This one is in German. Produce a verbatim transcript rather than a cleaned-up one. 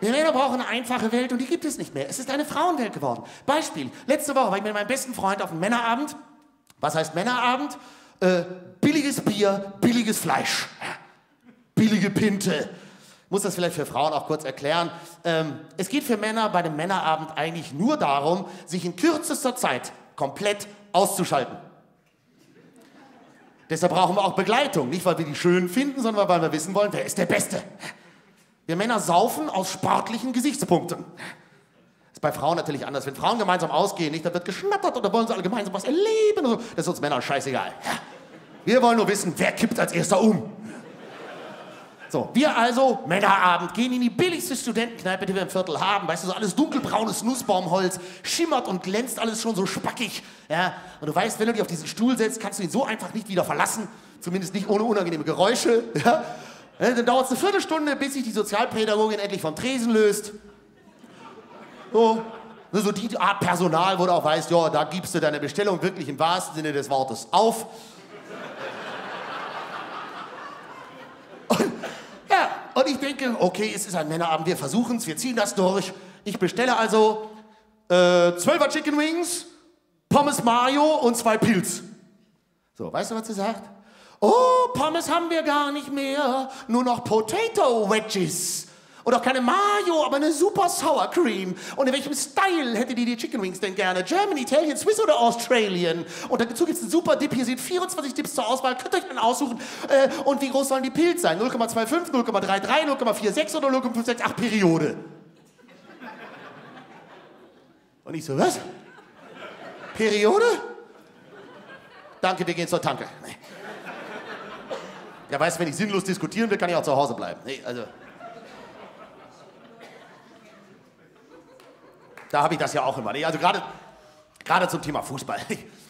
Wir Männer brauchen eine einfache Welt und die gibt es nicht mehr. Es ist eine Frauenwelt geworden. Beispiel, letzte Woche war ich mit meinem besten Freund auf einem Männerabend. Was heißt Männerabend? Äh, billiges Bier, billiges Fleisch. Billige Pinte. Ich muss das vielleicht für Frauen auch kurz erklären. Ähm, es geht für Männer bei dem Männerabend eigentlich nur darum, sich in kürzester Zeit komplett auszuschalten. Deshalb brauchen wir auch Begleitung. Nicht, weil wir die schön finden, sondern weil wir wissen wollen, wer ist der Beste. Wir Männer saufen aus sportlichen Gesichtspunkten. Ist bei Frauen natürlich anders. Wenn Frauen gemeinsam ausgehen, nicht, dann wird geschnattert oder wollen sie alle gemeinsam was erleben. So. Das ist uns Männern scheißegal. Wir wollen nur wissen, wer kippt als erster um. So, wir also, Männerabend, gehen in die billigste Studentenkneipe, die wir im Viertel haben. Weißt du, so alles dunkelbraunes Nussbaumholz, schimmert und glänzt alles schon so spackig. Ja? Und du weißt, wenn du dich auf diesen Stuhl setzt, kannst du ihn so einfach nicht wieder verlassen. Zumindest nicht ohne unangenehme Geräusche. Ja? Dann dauert es eine Viertelstunde, bis sich die Sozialpädagogin endlich vom Tresen löst. So, so die Art Personal, wo du auch weißt, ja, da gibst du deine Bestellung wirklich im wahrsten Sinne des Wortes auf. Und, ja, und ich denke, okay, es ist ein Männerabend, wir versuchen es, wir ziehen das durch. Ich bestelle also äh, zwölfer Chicken Wings, Pommes Mayo und zwei Pilz. So, weißt du, was sie sagt? Oh, Pommes haben wir gar nicht mehr, nur noch Potato Wedges. Und auch keine Mayo, aber eine super Sour Cream. Und in welchem Style hättet ihr die Chicken Wings denn gerne? German, Italian, Swiss oder Australian? Und dazu gibt es einen super Dip. Hier sind vierundzwanzig Dips zur Auswahl. Könnt ihr euch einen aussuchen. Äh, und wie groß sollen die Pilze sein? null Komma fünfundzwanzig, null Komma dreiunddreißig, null Komma sechsundvierzig oder null Komma fünfhundertsechsundachtzig? Ach, Periode. Und ich so, was? Periode? Danke, wir gehen zur Tanke. Nee. Ja, weißt du, wenn ich sinnlos diskutieren will, kann ich auch zu Hause bleiben. Nee, also... Da habe ich das ja auch immer. Also gerade gerade zum Thema Fußball.